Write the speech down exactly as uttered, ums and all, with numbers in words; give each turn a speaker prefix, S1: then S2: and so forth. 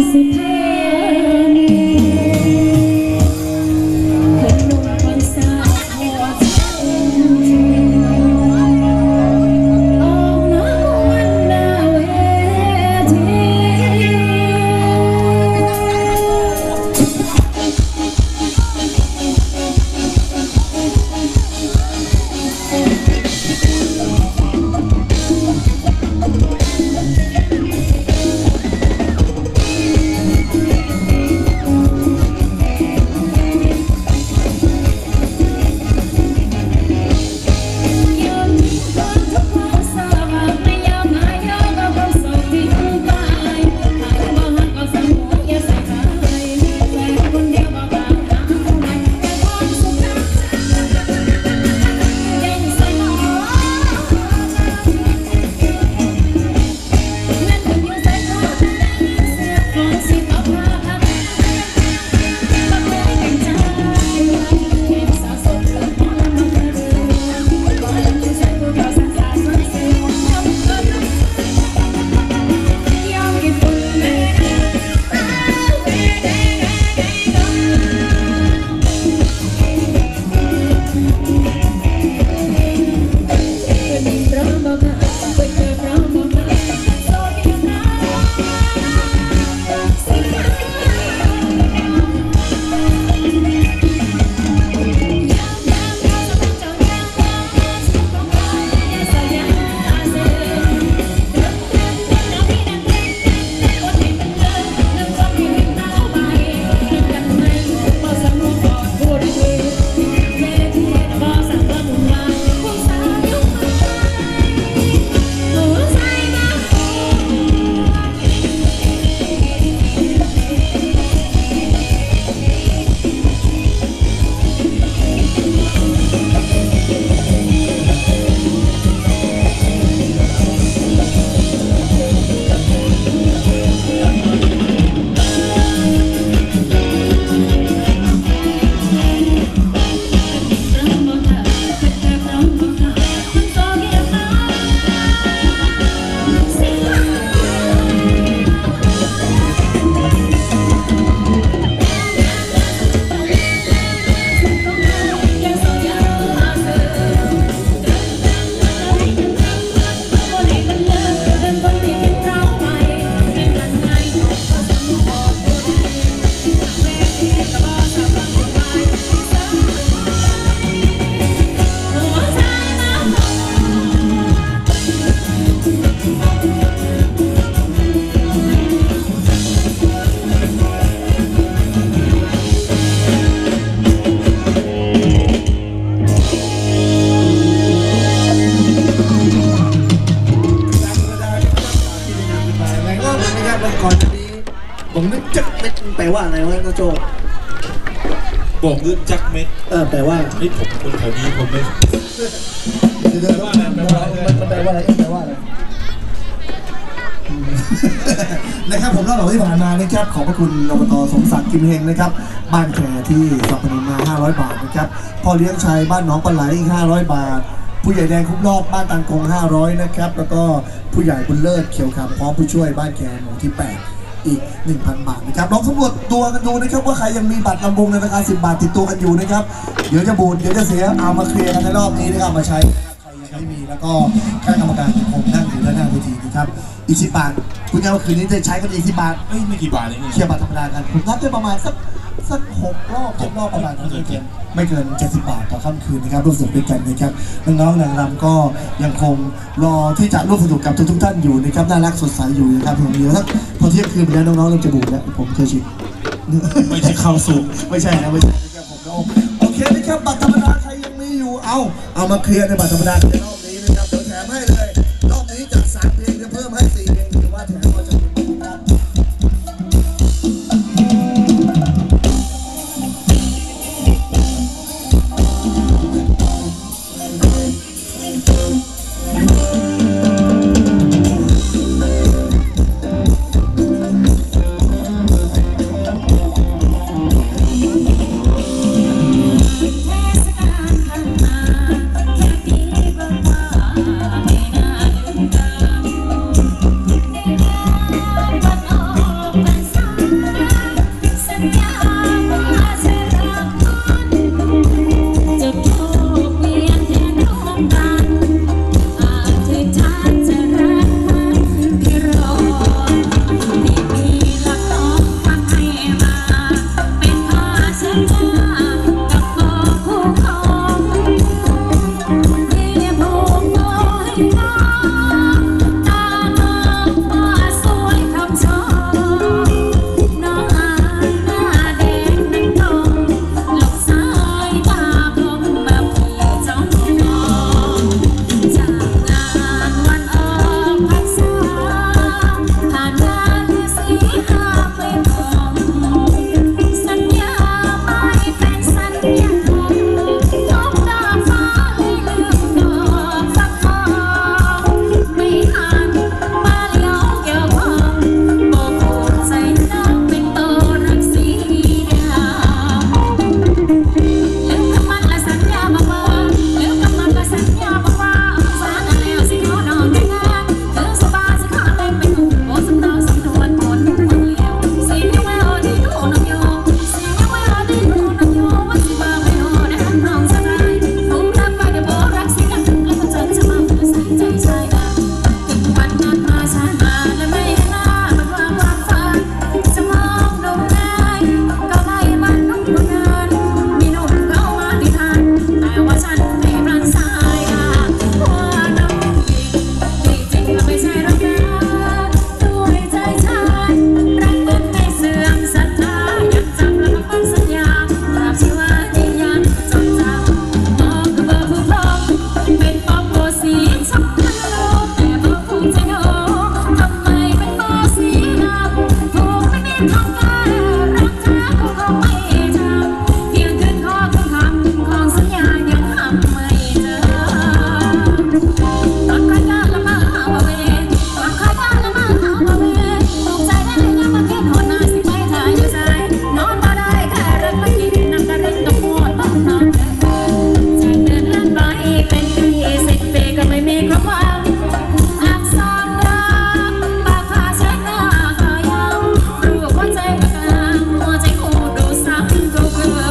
S1: บอกนึกจักเม็ดแปลว่าอะไรวะน้าโจ
S2: บอกนึกจักเม็ด
S1: เออแปลว่า
S2: ไอ้ผมคนแถวนี้ผมไม่
S1: แปลว่าอะไรแปลว่ามันแปลว่าอะไรแปลว่าอะไรนะครับผมเล่าหน่อยที่ผ่านมานะครับขอบพระคุณอบต.สมศักดิ์กิมเฮงนะครับบ้านแขที่สนับสนุนมาห้าร้อยบาทนะครับพ่อเลี้ยงชายบ้านหนองปลาไหลอีกห้าร้อยบาทผู้ใหญ่แดงคุ้มรอบบ้านตังกงห้าร้อยนะครับแล้วก็ผู้ใหญ่บุญเลิศเขียวขาวพร้อมผู้ช่วยบ้านแขหมู่ที่แปดอีก หนึ่งพัน บาทนะครับลองสำรวจตัวกันดูนะครับว่าใครยังมีบัตรลำวงในราคาสิบบาทติดตัวกันอยู่นะครับเดี๋ยวจะบูดเดี๋ยวจะเสียเอามาเคลียร์กันในรอบนี้นะครับมาใช้ใครยังไม่มีแล้วก็คณะกรรมการคงนั่งอยู่ด้านหน้าเวทีนะครับอีกสิบบาทคุณยายว่าคืนนี้จะใช้กันอีกสิบบาท
S2: ไม่ไม่กี่บาทเอง
S1: เคลียร์บัตรธรรมดากันผมนับได้ประมาณสักสักหกรอบเจ็ดรอบประมาณนั้นไม่เกินเจ็ดสิบบาทต่อค่ำคืนนะครับร่วมสนุกด้วยกันนะครับน้องๆนางรำก็ยังคงรอที่จะร่วมสนุกกับทุกๆท่านอยู่นะครับน่ารักสดใสอยู่นะครับผมเยอะสักพอเที่ยงคืนไปแล้วน้องๆเริ่มจะบูดแล้วผมเคยชิม
S2: ไม่ใช่ข้าวสุก
S1: ไม่ใช่นะไม่ใช่นะครับผมโอเคนะครับบัตรธรรมดาใครยังมีอยู่เอาเอามาเคลียร์ในบัตรธรรมดาในรอบนี้นะครับเดี๋ยวแถ